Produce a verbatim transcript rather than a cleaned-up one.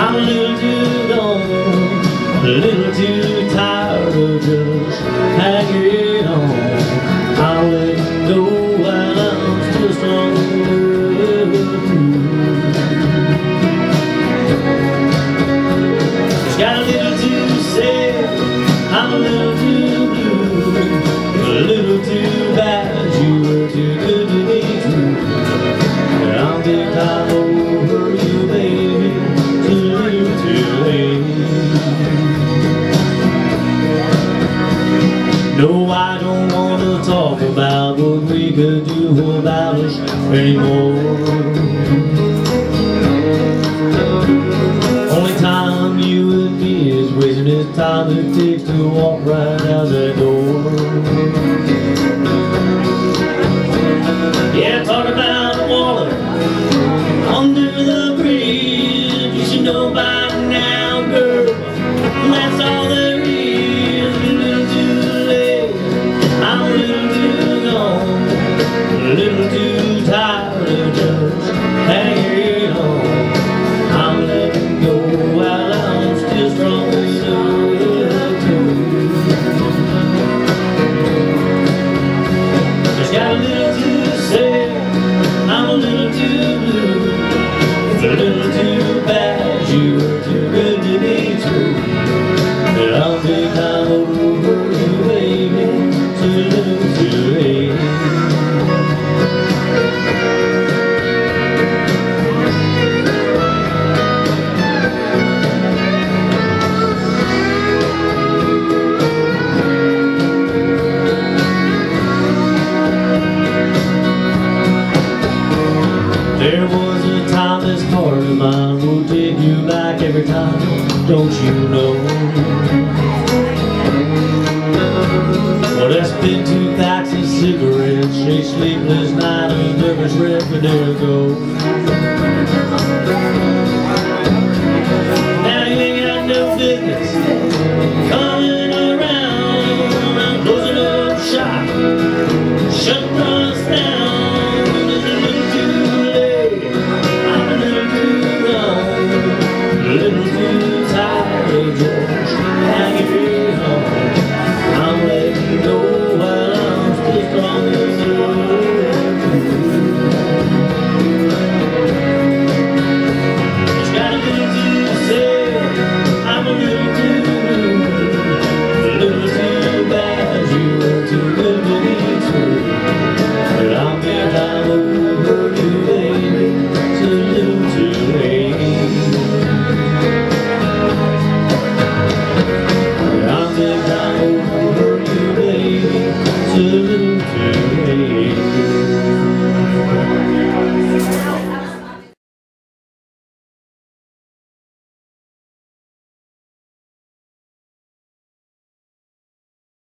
I'm a little too gone, a little too tired of just hanging on. I'll let go while I'm still strong. Just got a little too sad, I'm a little too blue, a little too bad. You were too good to be true. I'll think I'm over you, baby, too little too late. No, I don't want to talk about what we could do about us anymore. Only time you and me is wasting this time it takes to walk right out that door. Yeah, talk about the water under the bridge. You should know by now, girl, that's all there is. A little too late, I'm a little too gone, a little too tired of just hanging on. I'm letting go while I'm still strong enough to. Just got a little too sad, I'm a little too blue, it's a little too bad. You were too good to be true. But I'll think I'm over you, baby, too little too late. There was a time this heart of mine will take you back every time, don't you know? Well, I spent two packs of cigarettes, a sleepless night, a nervous wreck, a day ago.